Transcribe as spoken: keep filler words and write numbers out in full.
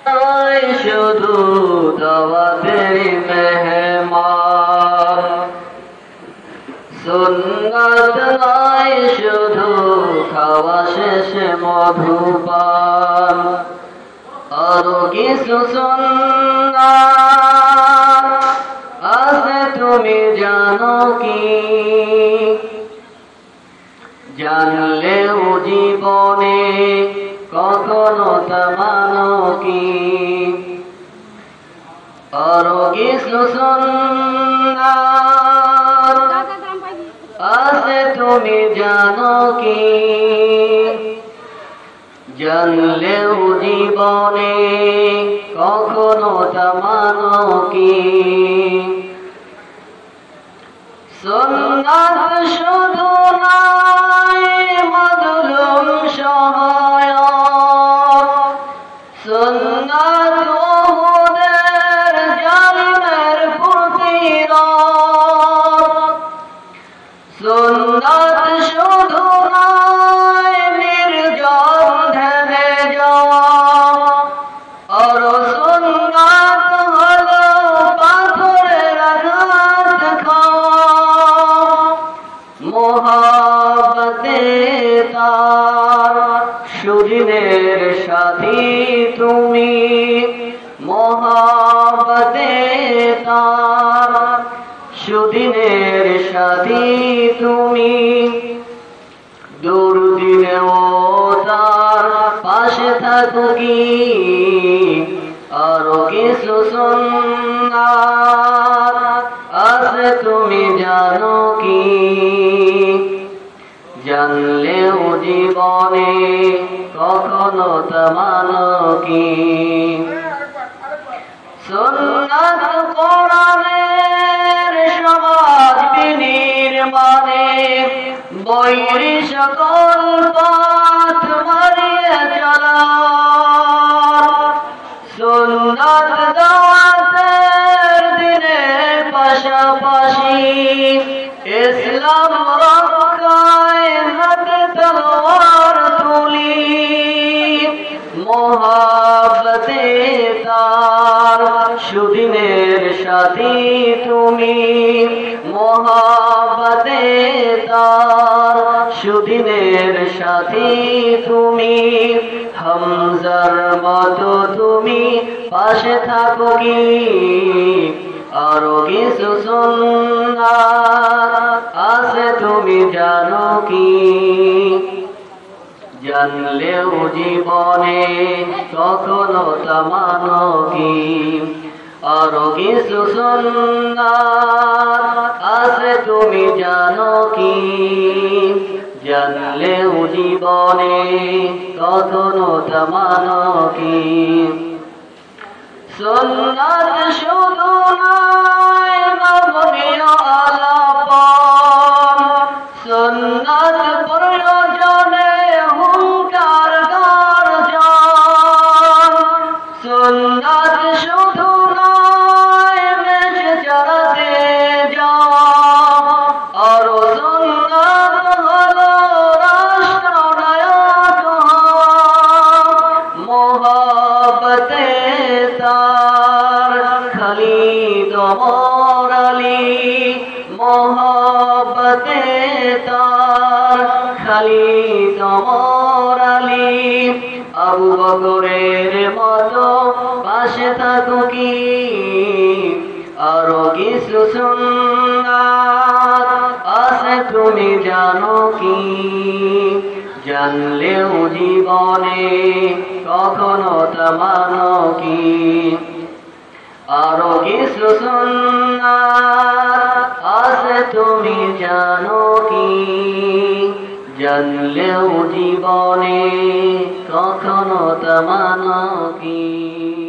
শুধু দাওয়াতের মেহমান, সুন্নাত নয় শুধু খাওয়া শেষে মধুপান, আরো কিছু সুন্নাত আছে তুমি জানো কি? জানলেও জীবনে কখনো তা মানো কি? আরো কিছু সুন্নাত আছে তুমি জানো কি? জানলেও জীবনে কখনো তা মানো কি? সুন্নাত শুধু নয় মজলুম সহায়ক, সুন্নাত ওহুদের জালিমের প্রতিরোধ, সুন্নাত শুধু নয় নির্জন ধ্যানে যাওয়া, আর সুন্নাত হলো পাথরের আঘাত খাওয়া। মোহাব্বতে তার সুদিনের সাথী তুমি, মোহাব্বতে তার সুদিনের সাথী তুমি, দুর্দিনেও তার পাশে থাকো কি? আরো কিছু সুন্নাত আছে তুমি জানো কি? জানলেও জীবনে কখনো তা মানো কি? সুন্নাত কোরআনের সমাজ বিনির্মাণে বৈরী সকল পথ মারিয়ে চলা, সুন্নাত দাওয়াতের দিনে পাশাপাশি ইসলাম রক্ষায় হাতে তলোয়ার তুলি। মোহাব্বতে তার সুদিনের সাথী তুমি, মোহাব্বতে তার সুদিনের সাথী তুমি, হামজার মতো তুমি পাশে থাকো কি? আরো কিছু সুন্নাত আছে তুমি জানো কি? জানলেও জীবনে কখনো তা মানো কি? আরো কিছু সুন্নাত আছে তুমি জানো কি? জানলেও জীবনে কখনো তা মানো কি? সুন্নাত শুধু নয় নবীয় আলাপন, সুন্নাত প্রয়োজনে হুঙ্কার গর্জন, সুন্নাত শুধু নয় বেশ চলাতে যাওয়া, আরো সুন্নাত হলো রাষ্ট্রনায়ক হওয়া। মোহাব্বতে তার খালিদ ওমর আলী, মোহাব্বতে তার খালিদ ওমর আলী, আবু বকরের মতো পাশে থাকো কি? আরো কিছু সুন্নাত আছে তুমি জানো কি? জানলেও জীবনে কখনো তা মানো কি? আরো কিছু সুন্নাত আছে তুমি জানো কি? জানলেও জীবনে কখনো তা মানো কি?